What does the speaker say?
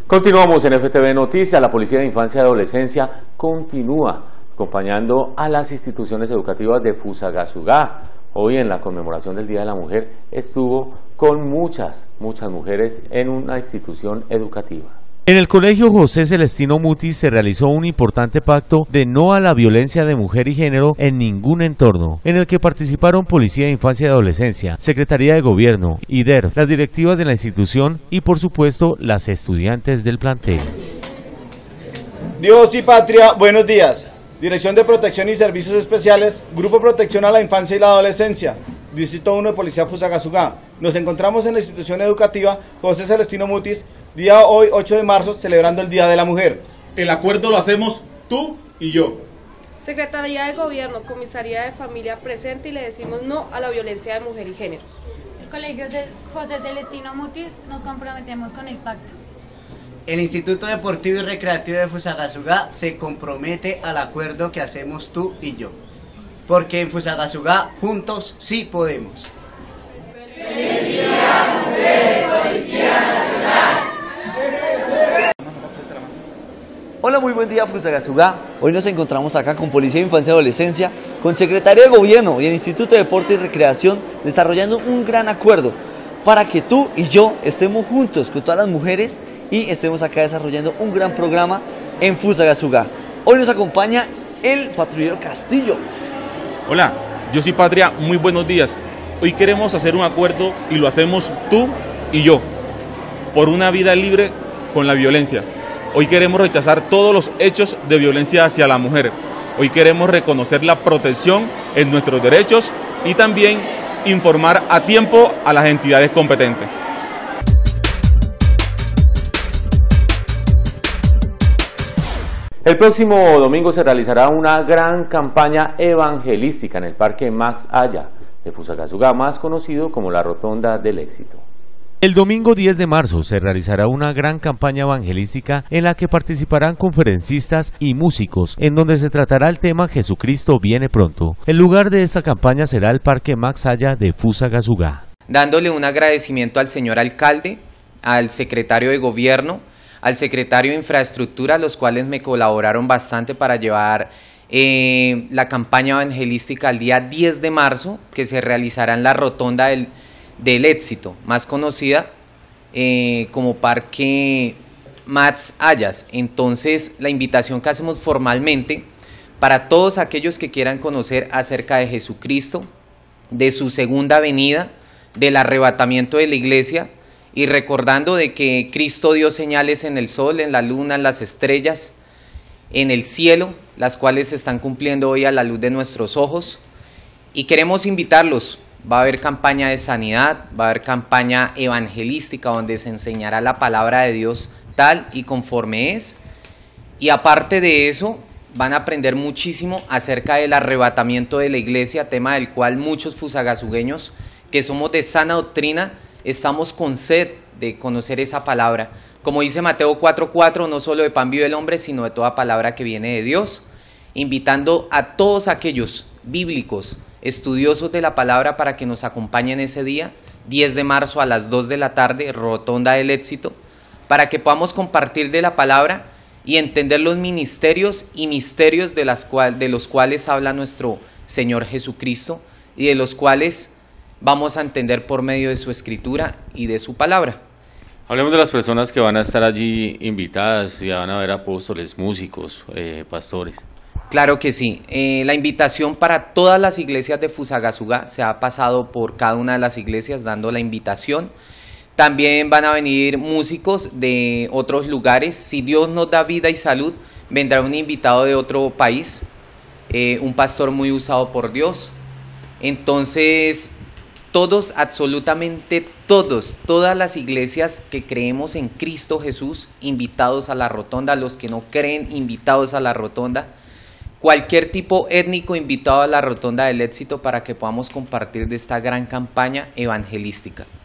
Continuamos en FTV Noticias. La Policía de Infancia y Adolescencia continúa acompañando a las instituciones educativas de Fusagasugá. Hoy, en la conmemoración del Día de la Mujer, estuvo con muchas mujeres en una institución educativa. En el Colegio José Celestino Mutis se realizó un importante pacto de no a la violencia de mujer y género en ningún entorno, en el que participaron Policía de Infancia y Adolescencia, Secretaría de Gobierno, IDER, las directivas de la institución y, por supuesto, las estudiantes del plantel. Dios y Patria, buenos días. Dirección de Protección y Servicios Especiales, Grupo Protección a la Infancia y la Adolescencia, Distrito 1 de Policía Fusagasugá. Nos encontramos en la institución educativa José Celestino Mutis, día hoy 8 de marzo, celebrando el Día de la Mujer. El acuerdo lo hacemos tú y yo. Secretaría de Gobierno, Comisaría de Familia presente y le decimos no a la violencia de mujer y género. El Colegio José Celestino Mutis nos comprometemos con el pacto. El Instituto Deportivo y Recreativo de Fusagasugá se compromete al acuerdo que hacemos tú y yo, porque en Fusagasugá juntos sí podemos. ¡Feliz Día, Mujeres, Policía Nacional! Hola, muy buen día, Fusagasugá. Hoy nos encontramos acá con Policía de Infancia y Adolescencia, con Secretaría de Gobierno y el Instituto de Deporte y Recreación, desarrollando un gran acuerdo para que tú y yo estemos juntos con todas las mujeres y estemos acá desarrollando un gran programa en Fusagasugá. Hoy nos acompaña el patrullero Castillo. Hola, yo soy Patria, muy buenos días. Hoy queremos hacer un acuerdo y lo hacemos tú y yo, por una vida libre con la violencia. Hoy queremos rechazar todos los hechos de violencia hacia la mujer. Hoy queremos reconocer la protección en nuestros derechos y también informar a tiempo a las entidades competentes. El próximo domingo se realizará una gran campaña evangelística en el Parque Max Aya de Fusagasugá, más conocido como la Rotonda del Éxito. El domingo 10 de marzo se realizará una gran campaña evangelística en la que participarán conferencistas y músicos, en donde se tratará el tema Jesucristo viene pronto. El lugar de esta campaña será el Parque Max Aya de Fusagasugá. Dándole un agradecimiento al señor alcalde, al secretario de Gobierno, al secretario de Infraestructura, los cuales me colaboraron bastante para llevar la campaña evangelística al día 10 de marzo, que se realizará en la Rotonda del Éxito, más conocida como Parque Max Ayas. Entonces, la invitación que hacemos formalmente para todos aquellos que quieran conocer acerca de Jesucristo, de su segunda venida, del arrebatamiento de la iglesia, y recordando de que Cristo dio señales en el sol, en la luna, en las estrellas, en el cielo, las cuales se están cumpliendo hoy a la luz de nuestros ojos. Y queremos invitarlos. Va a haber campaña de sanidad, va a haber campaña evangelística donde se enseñará la palabra de Dios tal y conforme es. Y aparte de eso, van a aprender muchísimo acerca del arrebatamiento de la iglesia, tema del cual muchos fusagasugueños que somos de sana doctrina estamos con sed de conocer esa palabra. Como dice Mateo 4:4, no solo de pan vive el hombre, sino de toda palabra que viene de Dios. Invitando a todos aquellos bíblicos, estudiosos de la palabra, para que nos acompañen ese día, 10 de marzo a las 2 de la tarde, Rotonda del Éxito, para que podamos compartir de la palabra y entender los ministerios y misterios de los cuales habla nuestro Señor Jesucristo y de los cuales vamos a entender por medio de su escritura y de su palabra. Hablemos de las personas que van a estar allí invitadas, y van a haber apóstoles, músicos, pastores. Claro que sí. La invitación para todas las iglesias de Fusagasugá se ha pasado por cada una de las iglesias dando la invitación. También van a venir músicos de otros lugares. Si Dios nos da vida y salud, vendrá un invitado de otro país, un pastor muy usado por Dios. Entonces, todos, absolutamente todos, todas las iglesias que creemos en Cristo Jesús, invitados a la rotonda, los que no creen, invitados a la rotonda, cualquier tipo étnico invitado a la Rotonda del Éxito para que podamos compartir de esta gran campaña evangelística.